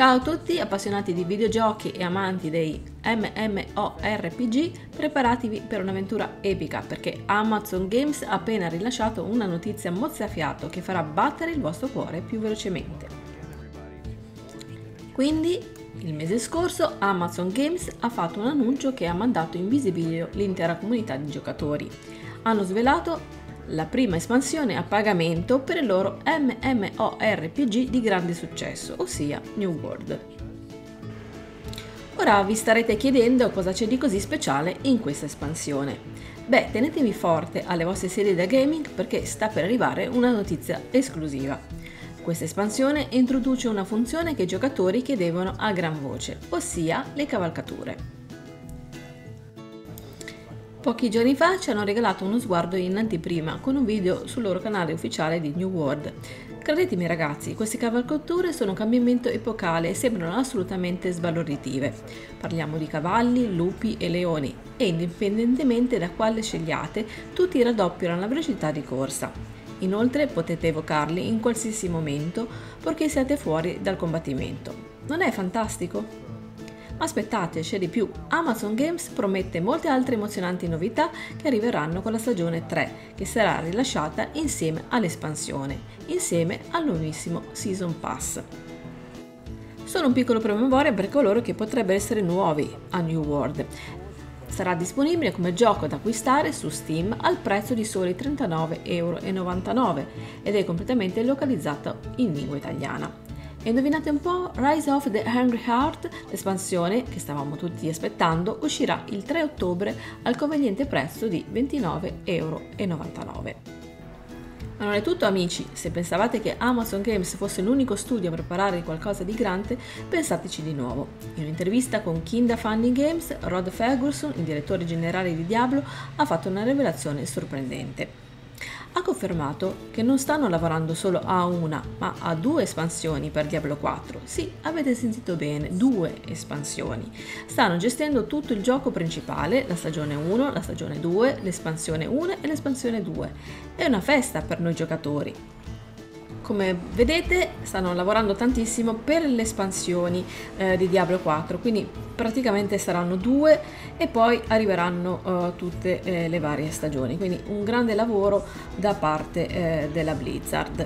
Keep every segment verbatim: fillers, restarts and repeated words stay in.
Ciao a tutti appassionati di videogiochi e amanti dei MMORPG, preparatevi per un'avventura epica perché Amazon Games ha appena rilasciato una notizia mozzafiato che farà battere il vostro cuore più velocemente. Quindi, il mese scorso Amazon Games ha fatto un annuncio che ha mandato in visibilio l'intera comunità di giocatori. Hanno svelato la prima espansione a pagamento per il loro MMORPG di grande successo, ossia New World. Ora vi starete chiedendo cosa c'è di così speciale in questa espansione. Beh, tenetevi forte alle vostre sedie da gaming perché sta per arrivare una notizia esclusiva. Questa espansione introduce una funzione che i giocatori chiedevano a gran voce, ossia le cavalcature. Pochi giorni fa ci hanno regalato uno sguardo in anteprima con un video sul loro canale ufficiale di New World. Credetemi ragazzi, queste cavalcature sono un cambiamento epocale e sembrano assolutamente sbalorditive. Parliamo di cavalli, lupi e leoni e indipendentemente da quale scegliate, tutti raddoppiano la velocità di corsa. Inoltre potete evocarli in qualsiasi momento purché siate fuori dal combattimento. Non è fantastico? Ma aspettate, c'è di più. Amazon Games promette molte altre emozionanti novità che arriveranno con la stagione tre, che sarà rilasciata insieme all'espansione, insieme al nuovissimo Season Pass. Solo un piccolo promemoria per coloro che potrebbero essere nuovi a New World. Sarà disponibile come gioco da acquistare su Steam al prezzo di soli trentanove e novantanove euro ed è completamente localizzato in lingua italiana. E indovinate un po', Rise of the Hungry Heart, l'espansione che stavamo tutti aspettando, uscirà il tre ottobre al conveniente prezzo di ventinove e novantanove euro. Ma non è tutto amici, se pensavate che Amazon Games fosse l'unico studio a preparare qualcosa di grande, pensateci di nuovo. In un'intervista con Kinda Funny Games, Rod Ferguson, il direttore generale di Diablo, ha fatto una rivelazione sorprendente. Ha confermato che non stanno lavorando solo a una, ma a due espansioni per Diablo quattro. Sì, avete sentito bene, due espansioni. Stanno gestendo tutto il gioco principale, la stagione uno, la stagione due, l'espansione uno e l'espansione due. È una festa per noi giocatori. Come vedete stanno lavorando tantissimo per le espansioni eh, di Diablo quattro, quindi praticamente saranno due e poi arriveranno eh, tutte eh, le varie stagioni, quindi un grande lavoro da parte eh, della Blizzard.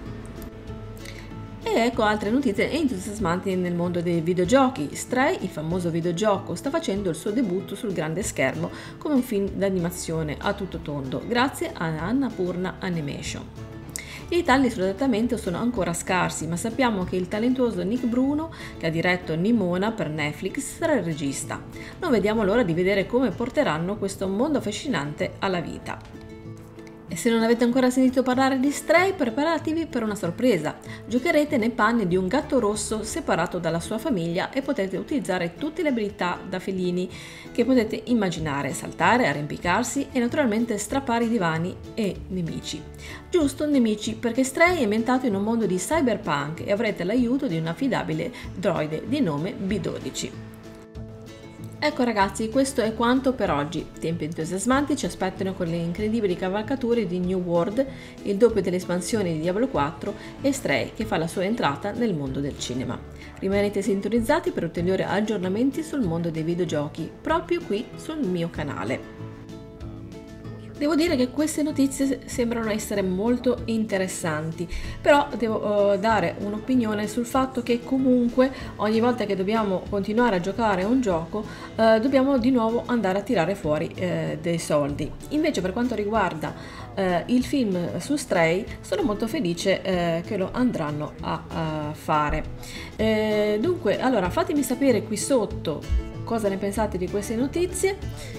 E ecco altre notizie entusiasmanti nel mondo dei videogiochi. Stray, il famoso videogioco, sta facendo il suo debutto sul grande schermo come un film d'animazione a tutto tondo, grazie a Annapurna Animation. I dettagli sull'adattamento sono ancora scarsi, ma sappiamo che il talentuoso Nick Bruno, che ha diretto Nimona per Netflix, sarà il regista. Non vediamo l'ora di vedere come porteranno questo mondo affascinante alla vita. E se non avete ancora sentito parlare di Stray, preparatevi per una sorpresa. Giocherete nei panni di un gatto rosso separato dalla sua famiglia e potete utilizzare tutte le abilità da felini che potete immaginare, saltare, arrampicarsi e naturalmente strappare i divani e nemici. Giusto, nemici, perché Stray è ambientato in un mondo di cyberpunk e avrete l'aiuto di un affidabile droide di nome B dodici. Ecco ragazzi, questo è quanto per oggi. Tempi entusiasmanti ci aspettano con le incredibili cavalcature di New World, il doppio delle espansioni di Diablo quattro e Stray che fa la sua entrata nel mondo del cinema. Rimanete sintonizzati per ulteriori aggiornamenti sul mondo dei videogiochi, proprio qui sul mio canale. Devo dire che queste notizie sembrano essere molto interessanti, però devo uh, dare un'opinione sul fatto che comunque ogni volta che dobbiamo continuare a giocare a un gioco uh, dobbiamo di nuovo andare a tirare fuori uh, dei soldi. Invece per quanto riguarda uh, il film su Stray sono molto felice uh, che lo andranno a uh, fare. Uh, dunque, allora fatemi sapere qui sotto cosa ne pensate di queste notizie.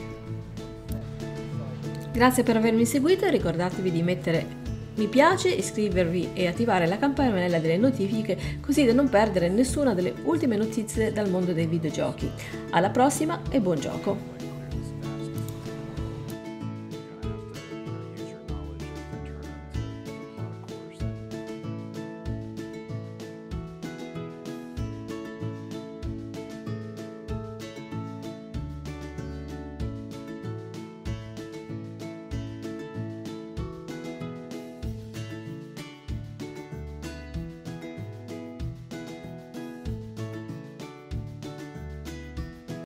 Grazie per avermi seguito e ricordatevi di mettere mi piace, iscrivervi e attivare la campanella delle notifiche così da non perdere nessuna delle ultime notizie dal mondo dei videogiochi. Alla prossima e buon gioco!